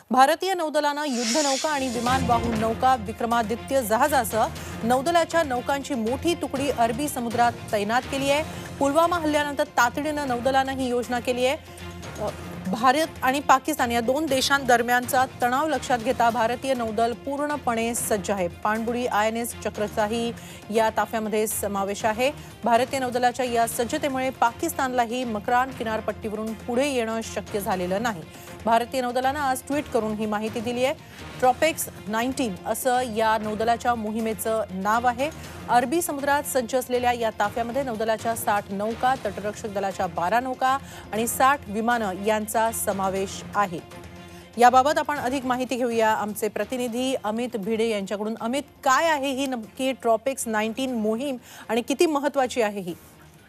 भारतीय नौदलानं युद्धनौका आणि विमानवाहू नौका विक्रमादित्य जहाजासह नौदलाच्या नौकांची मोठी तुकडी अरबी समुद्रात तैनात केली आहे। पुलवामा हल्ल्यानंतर तातडीनं नौदलानं ही योजना केली आहे। भारत आणि पाकिस्तान या दोन देशांदरम्यानचा तणाव लक्षात घेता भारतीय नौदल पूर्णपणे सज्ज आहे। पाणबुडी INS चक्रचाही या ताफ्यामध्ये समावेश आहे। भारतीय नौदलाच्या या सज्जतेमुळे पाकिस्तानलाही मकरान किनारपट्टीवरून पुढे येणं शक्य झालेलं नाही। भारतीय नौदलानं आज ट्विट करून ही माहिती दिली आहे। ट्रॉपेक्स 19 असं या नौदलाच्या मोहिमेचं नाव आहे। अरबी समुद्रात सज्ज असलेल्या या ताफ्यामध्ये नौदलाच्या 60 नौका, तटरक्षक दलाच्या 12 नौका आणि 60 विमानं यांचा समावेश आहे। याबाबत आपण अधिक माहिती घेऊया आमचे प्रतिनिधी अमित भिडे यांच्याकडून। अमित, काय आहे ही नक्की ट्रॉपेक्स 19 मोहीम आणि किती महत्त्वाची आहे ही?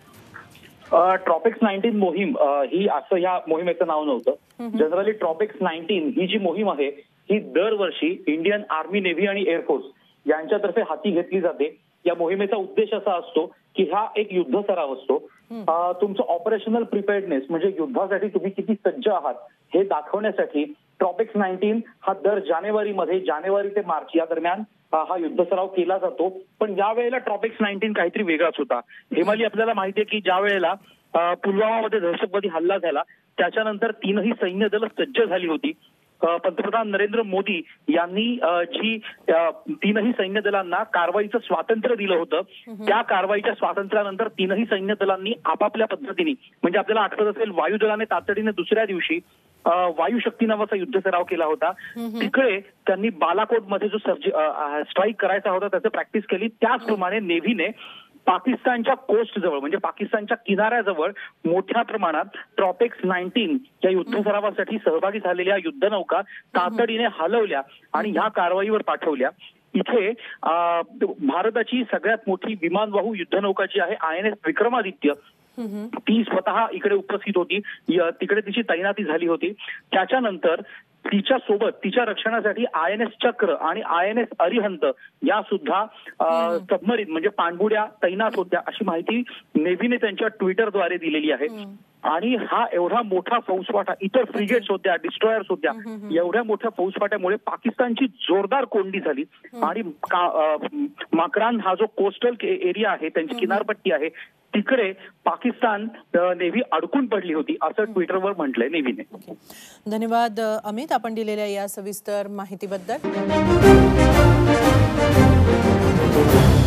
ट्रॉपेक्स 19 मोहीम ही असं या मोहिमेचं नाव नव्हतं। जनरली ट्रॉपेक्स 19 ही जी मोहीम आहे ही दरवर्षी इंडियन आर्मी, नेव्ही आणि एअरफोर्स यांच्यातर्फे हाती घेतली जाते। या मोहिमेचा उद्देश असा असतो की हा एक युद्ध सराव असतो। तुमचं ऑपरेशनल प्रिपेअर्डनेस म्हणजे युद्धासाठी तुम्ही किती सज्ज आहात हे दाखवण्यासाठी ट्रॉपेक्स 19 हा दर जानेवारी ते मार्च या दरम्यान हा युद्ध सराव केला जातो। पण यावेळेला ट्रॉपेक्स 19 काहीतरी वेगळाच होता। हेमाली, आपल्याला माहितीये की ज्या वेळेला पुलवामामध्ये दहशतवादी हल्ला झाला त्याच्यानंतर तीनही सैन्य दल सज्ज झाली होती। पंतप्रधान नरेंद्र मोदी यांनी जी तीनही सैन्य दलांना कारवाईचं स्वातंत्र्य दिलं होतं, त्या कारवाईच्या स्वातंत्र्यानंतर तीनही सैन्य दलांनी आपापल्या पद्धतीने, म्हणजे आपल्याला आठवत असेल वायुदलाने तातडीने दुसऱ्या दिवशी वायुशक्ती नावाचा युद्ध सराव केला होता। तिकडे त्यांनी बालाकोटमध्ये जो स्ट्राईक करायचा होता त्याची प्रॅक्टिस केली। त्याचप्रमाणे नेव्हीने पाकिस्तानच्या कोस्ट जवळ म्हणजे पाकिस्तानच्या किनाऱ्याजवळ मोठ्या प्रमाणात ट्रॉपेक्स 19 या युद्ध सरावासाठी सहभागी झालेल्या युद्धनौका तातडीने हलवल्या आणि ह्या कारवाईवर पाठवल्या। इथे भारताची सगळ्यात मोठी विमानवाहू युद्धनौका जी आहे INS विक्रमादित्य, ती स्वतः इकडे उपस्थित होती। तिकडे तिची तैनाती झाली होती। त्याच्यानंतर तिच्या सोबत तिच्या रक्षणासाठी INS चक्र आणि INS अरिहंत या सुद्धा सबमरीन म्हणजे पाणबुड्या तैनात होत्या, अशी माहिती नेव्हीने त्यांच्या ट्विटरद्वारे दिलेली आहे। आणि हा एवढा मोठा फौजफाटा, इतर फ्रिगेट्स होत्या, डिस्ट्रॉयर्स होत्या, एवढ्या मोठ्या फौजफाट्यामुळे पाकिस्तानची जोरदार कोंडी झाली आणि मकरान हा जो कोस्टल एरिया आहे, त्यांची किनारपट्टी आहे, तिकडे पाकिस्तान नेव्ही अडकून पडली होती असं ट्विटरवर म्हटलंय नेव्हीने। धन्यवाद अमित, आपण दिलेल्या या सविस्तर माहितीबद्दल।